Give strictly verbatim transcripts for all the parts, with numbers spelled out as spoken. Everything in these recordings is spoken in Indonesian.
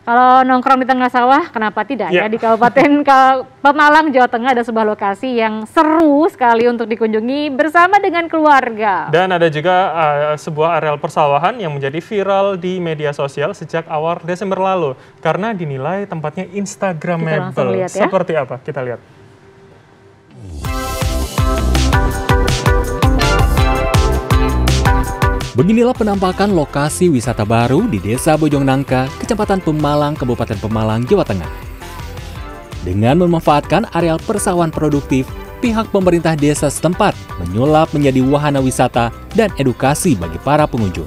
Kalau nongkrong di tengah sawah, kenapa tidak ya? Ya. Di Kabupaten Ka- Pemalang, Jawa Tengah ada sebuah lokasi yang seru sekali untuk dikunjungi bersama dengan keluarga. Dan ada juga uh, sebuah areal persawahan yang menjadi viral di media sosial sejak awal Desember lalu. Karena dinilai tempatnya Instagramable. Kita langsung lihat ya. Seperti apa? Kita lihat. Beginilah penampakan lokasi wisata baru di Desa Bojongnangka, Kecamatan Pemalang, Kabupaten Pemalang, Jawa Tengah. Dengan memanfaatkan areal persawahan produktif, pihak pemerintah desa setempat menyulap menjadi wahana wisata dan edukasi bagi para pengunjung.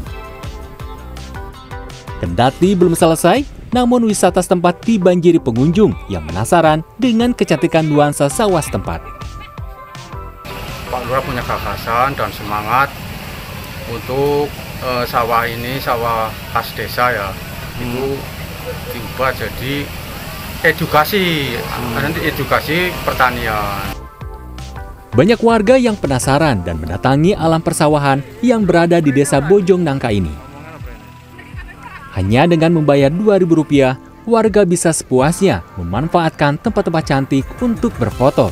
Kendati belum selesai, namun wisata setempat dibanjiri pengunjung yang penasaran dengan kecantikan nuansa sawah setempat. Pak Lurah punya gagasan dan semangat untuk uh, sawah ini, sawah khas desa ya, hmm. itu diubah jadi edukasi, hmm. nanti edukasi pertanian. Banyak warga yang penasaran dan mendatangi alam persawahan yang berada di Desa Bojongnangka ini. Hanya dengan membayar dua ribu rupiah, warga bisa sepuasnya memanfaatkan tempat-tempat cantik untuk berfoto.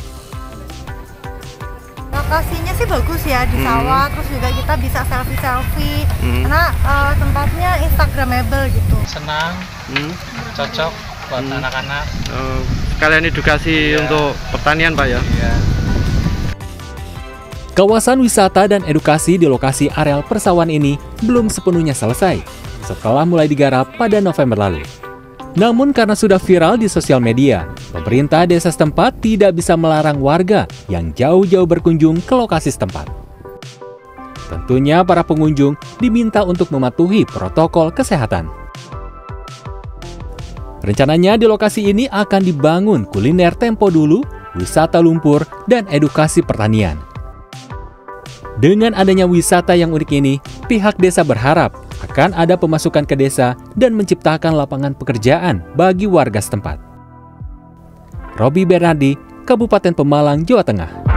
Lokasinya sih bagus ya di sawah, hmm. terus juga kita bisa selfie-selfie, hmm. karena uh, tempatnya Instagramable gitu. Senang, hmm. cocok buat anak-anak. Hmm. Uh, sekalian edukasi iya. untuk pertanian Pak ya? Iya. Kawasan wisata dan edukasi di lokasi areal persawahan ini belum sepenuhnya selesai setelah mulai digarap pada November lalu. Namun karena sudah viral di sosial media, pemerintah desa setempat tidak bisa melarang warga yang jauh-jauh berkunjung ke lokasi setempat. Tentunya para pengunjung diminta untuk mematuhi protokol kesehatan. Rencananya di lokasi ini akan dibangun kuliner tempo dulu, wisata lumpur, dan edukasi pertanian. Dengan adanya wisata yang unik ini, pihak desa berharap akan ada pemasukan ke desa dan menciptakan lapangan pekerjaan bagi warga setempat. Robi Bernardi, Kabupaten Pemalang, Jawa Tengah.